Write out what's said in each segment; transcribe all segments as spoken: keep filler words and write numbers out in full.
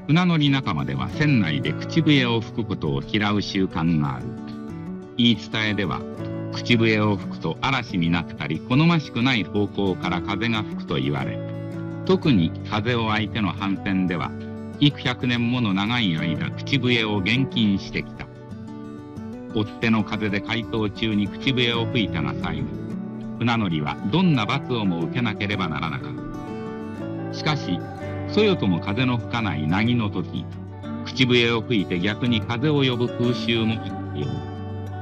船乗り仲間では船内で口笛を吹くことを嫌う習慣がある。言い伝えでは、口笛を吹くと嵐になったり好ましくない方向から風が吹くと言われ、特に風を相手の帆船では幾百年もの長い間口笛を厳禁してきた。追っ手の風で回答中に口笛を吹いたが最後、船乗りはどんな罰をも受けなければならなかった。しかしそよとも風の吹かない凪の時、口笛を吹いて逆に風を呼ぶ風習もあったようだ。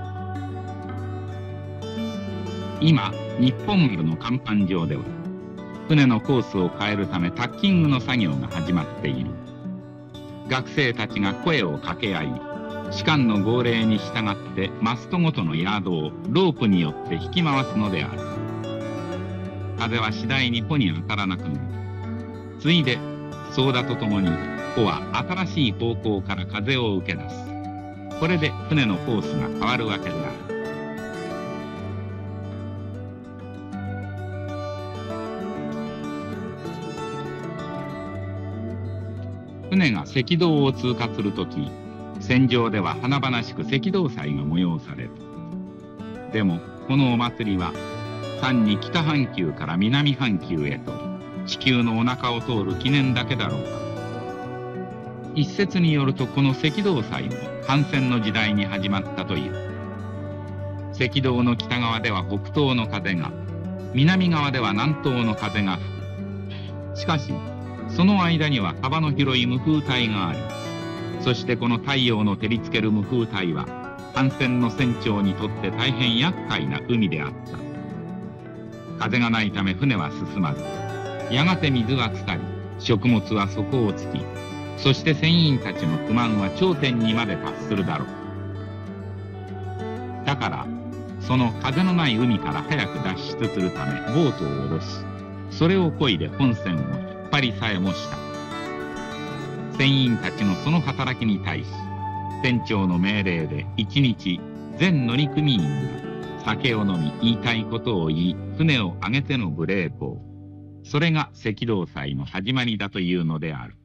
今日本丸の甲板上では船のコースを変えるためタッキングの作業が始まっている。学生たちが声を掛け合い、士官の号令に従ってマストごとのヤードをロープによって引き回すのである。風は次第に帆に当たらなくなる。ついで操舵とともに帆は新しい方向から風を受け出す。これで船のコースが変わるわけである。船が赤道を通過するとき、船上では華々しく赤道祭が催される。でもこのお祭りは単に北半球から南半球へと地球のお腹を通る記念だけだろうか。一説によるとこの赤道祭も帆船の時代に始まったという。赤道の北側では北東の風が、南側では南東の風が吹く。しかしその間には幅の広い無風帯があり、そしてこの太陽の照りつける無風帯は帆船の船長にとって大変厄介な海であった。風がないため船は進まず、やがて水は浸り、食物は底をつき、そして船員たちの不満は頂点にまで達するだろう。だからその風のない海から早く脱出するためボートを下ろし、それを漕いで本船を引っ張りさえもした。船員たちのその働きに対し、船長の命令で一日全乗組員が酒を飲み言いたいことを言い、船を上げての無礼講。それが赤道祭の始まりだというのである。